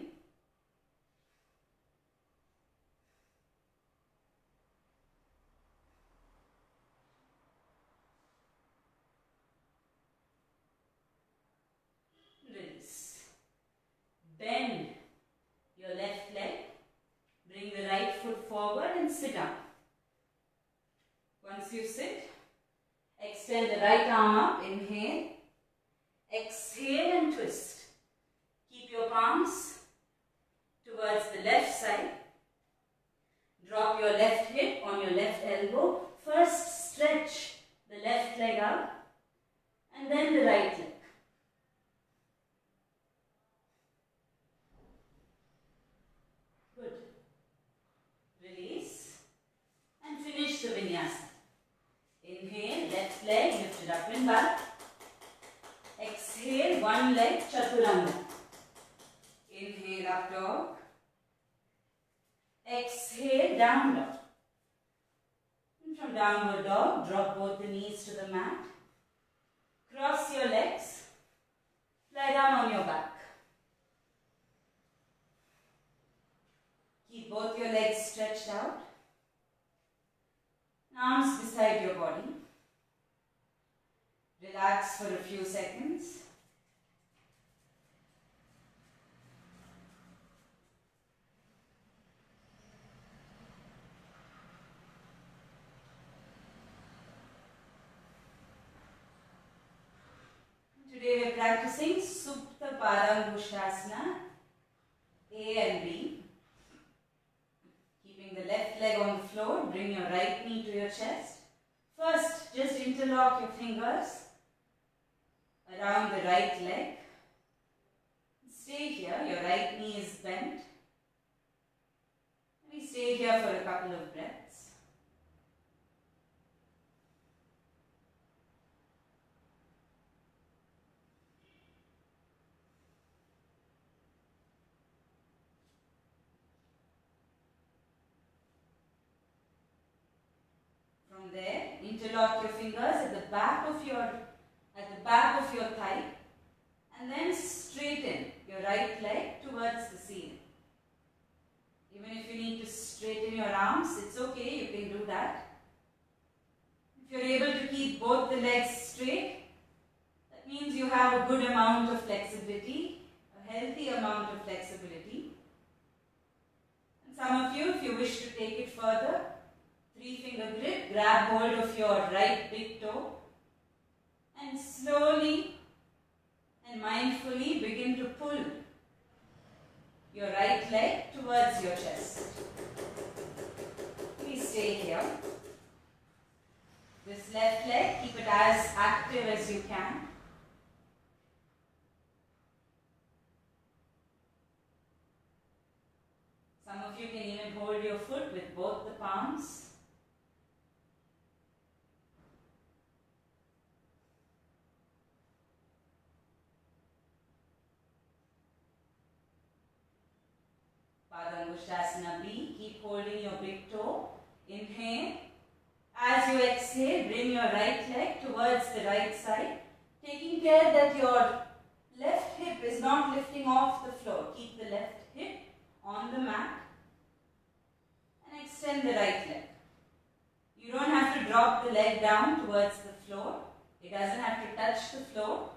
Release. Bend your left leg. Bring the right foot forward and sit up. Once you sit, extend the right arm up. Inhale. Exhale and twist. Keep your palms towards the left side. Drop your left hip on your left elbow. First stretch the left leg out and then the right leg. Good. Release and finish the vinyasa. Inhale, left leg lifted up and back. Exhale, one leg, chaturanga. Inhale, up dog. Exhale, down dog. And from downward dog, drop both the knees to the mat. Cross your legs. Lie down on your back. Keep both your legs stretched out. Arms beside your body. Relax for a few seconds. Today we are practicing Supta Padangushasana A and B. Keeping the left leg on the floor, bring your right knee to your chest. First, just interlock your fingers around the right leg. Stay here, your right knee is bent. We stay here for a couple of breaths. From there, interlock your fingers at the back of your at the back of your thigh and then straighten your right leg towards the ceiling. Even if you need to straighten your arms, it's okay, you can do that. If you're able to keep both the legs straight, that means you have amount of flexibility, a healthy amount of flexibility. And some of you, if you wish to take it further, three finger grip, grab hold of your right big toe and slowly and mindfully begin to pull your right leg towards your chest. Please stay here. This left leg, keep it as active as you can. Some of you can even hold your foot with both the palms. Padangusthasana B, keep holding your big toe. Inhale. As you exhale, bring your right leg towards the right side, taking care that your left hip is not lifting off the floor. Keep the left hip on the mat and extend the right leg. You don't have to drop the leg down towards the floor. It doesn't have to touch the floor.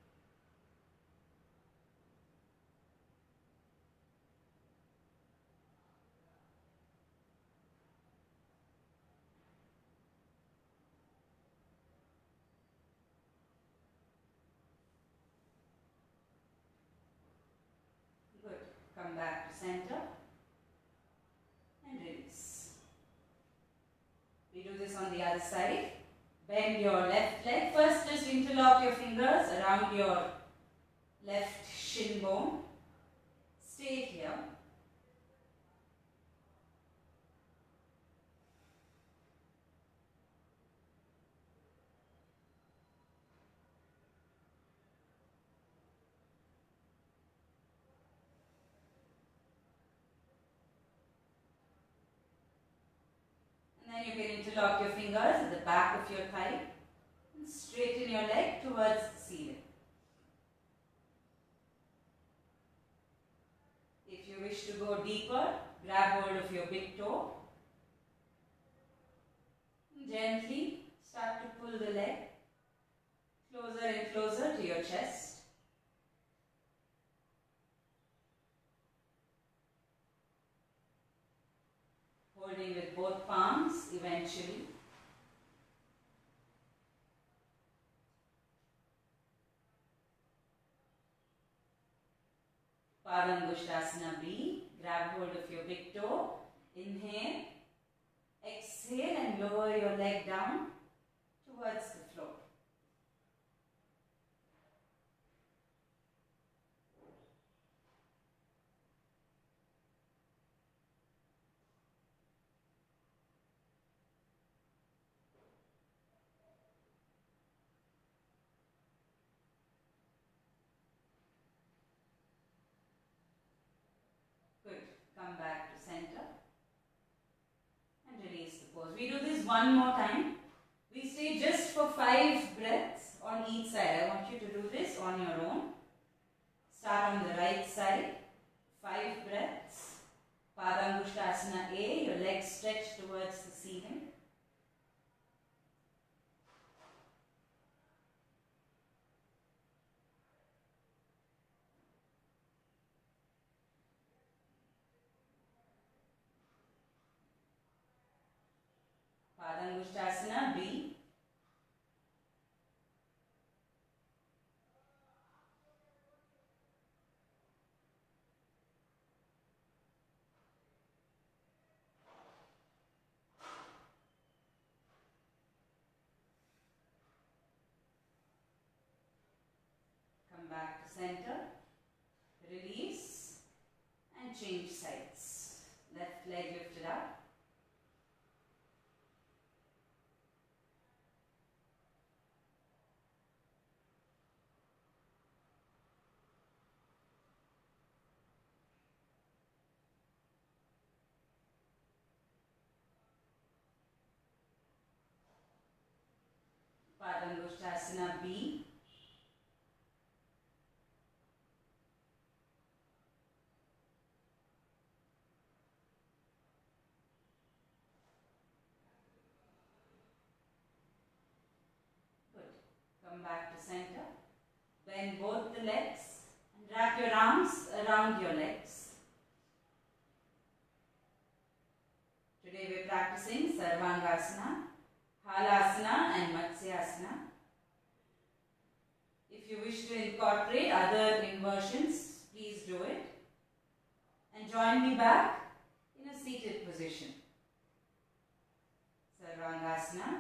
Good. Come back to center and release. We do this on the other side. Bend your left leg. First, just interlock your fingers around your left shin bone. Stay here. And then you can interlock your fingers at the back of your thigh and straighten your leg towards the ceiling. If you wish to go deeper, grab hold of your big toe. Gently start to pull the leg closer and closer to your chest. Holding with both palms eventually. Padangusthasana B. Grab hold of your big toe. Inhale. Exhale and lower your leg down towards the floor. Good. Come back to center and release the pose. We do this one more time. We stay just for five breaths on each side. I want you to do this on your own. Start on the right side. Five breaths. Padangusthasana A. Your legs stretched towards the ceiling. Padangusthasana B. Come back to center. Release and change sides. Left leg lifted up. Padangusthasana B. Good. Come back to center. Bend both the legs and wrap your arms around your legs. Today we are practicing Sarvangasana, Halasana and Matsyasana. If you wish to incorporate other inversions, please do it. And join me back in a seated position. Sarvangasana.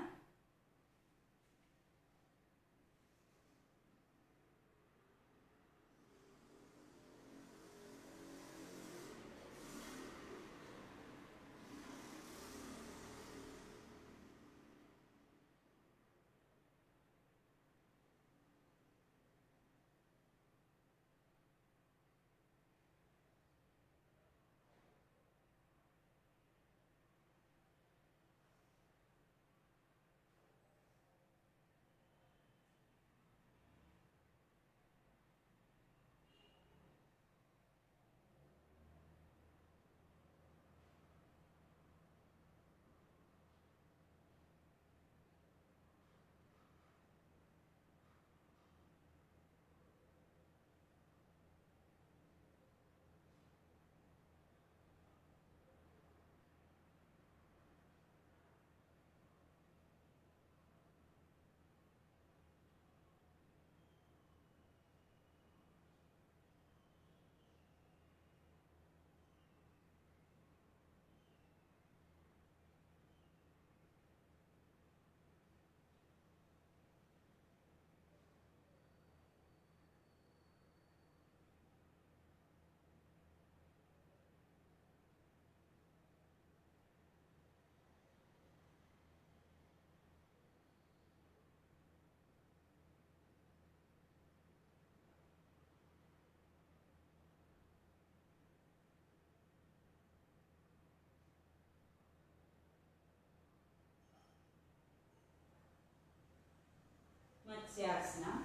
Matsyasana.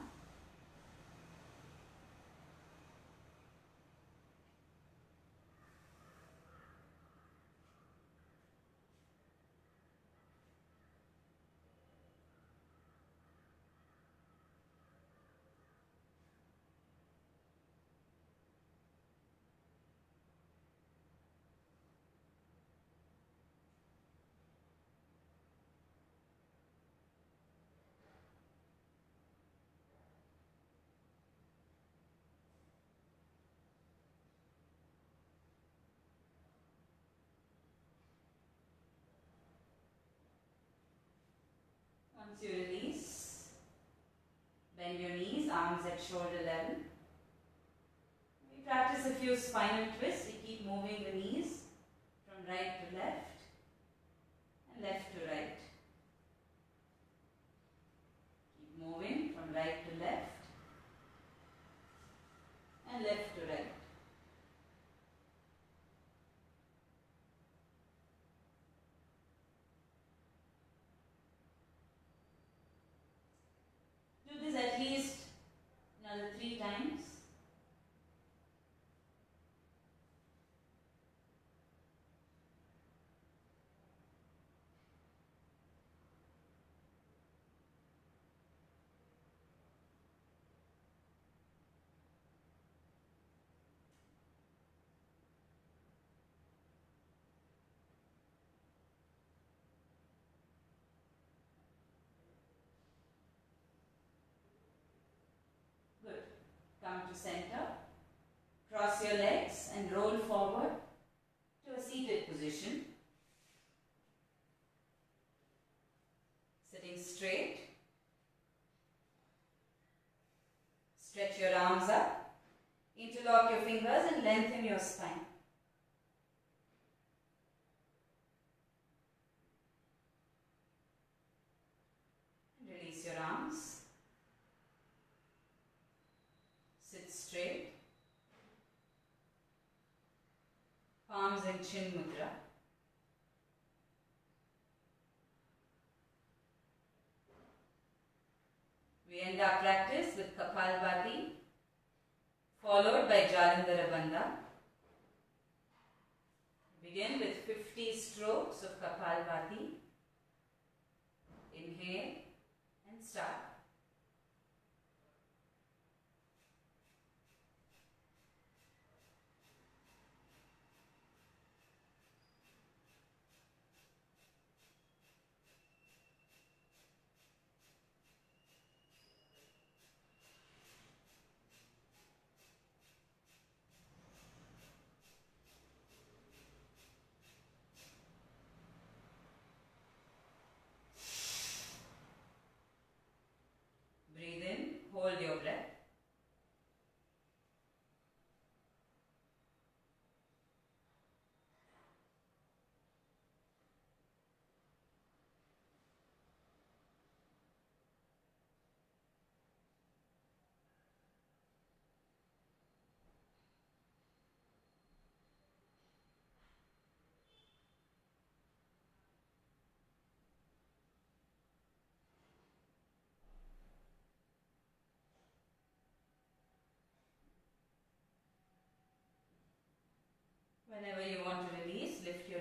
Once you release, bend your knees, arms at shoulder level. We practice a few spinal twists. We keep moving the knees from right to left and left to right. Keep moving from right to left and left to right. Do this at least another three times. Good. Come to center. Cross your legs and roll forward to a seated position. Sitting straight. Stretch your arms up. Interlock your fingers and lengthen your spine. Release your arms. Sit straight. Palms in chin mudra. We end our practice with Kapalbhati, followed by Jalandhara Bandha. Begin with fifty strokes of Kapalbhati. Inhale and start.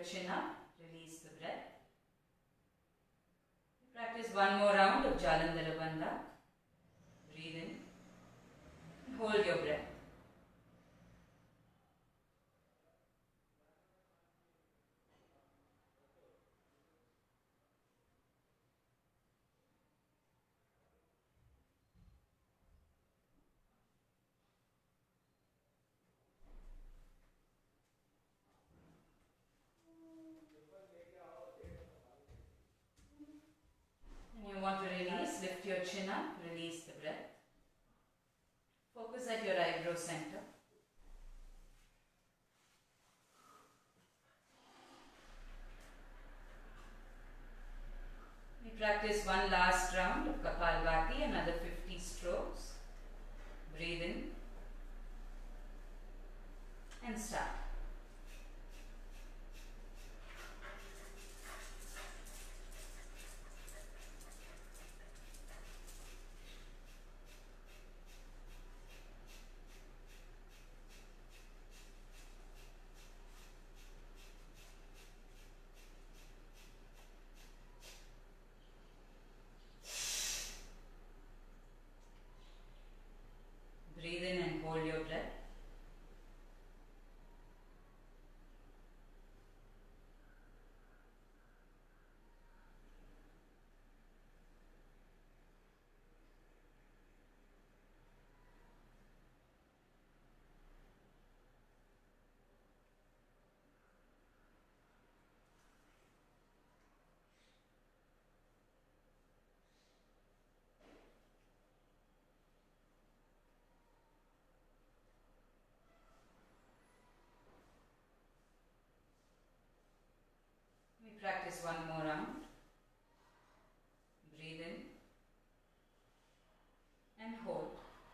chin up, release the breath. Practice one more round of Jalandhara Bandha. Breathe in, hold your breath. And you want to release, lift your chin up, release the breath. Focus at your eyebrow center. We practice one last round of Kapalbhati, another fifty strokes. Breathe in and start. Breathe in and hold your breath. We practice one more round. Breathe in and hold.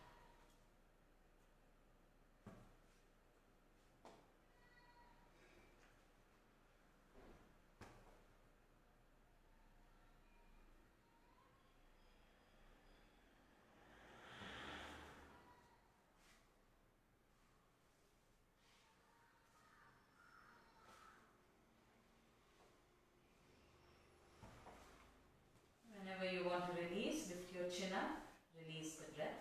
Whenever you want to release, lift your chin up, release the breath.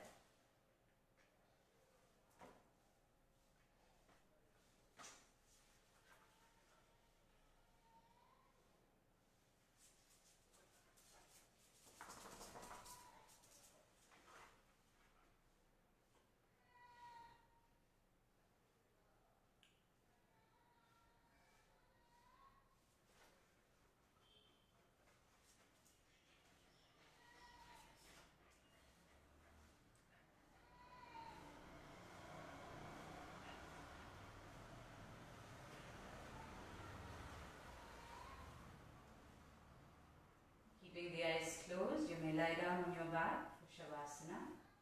Keeping the eyes closed, you may lie down on your back for Shavasana.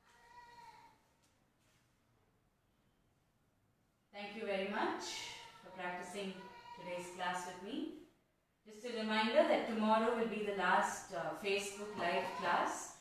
Thank you very much for practicing today's class with me. Just a reminder that tomorrow will be the last uh, Facebook Live class.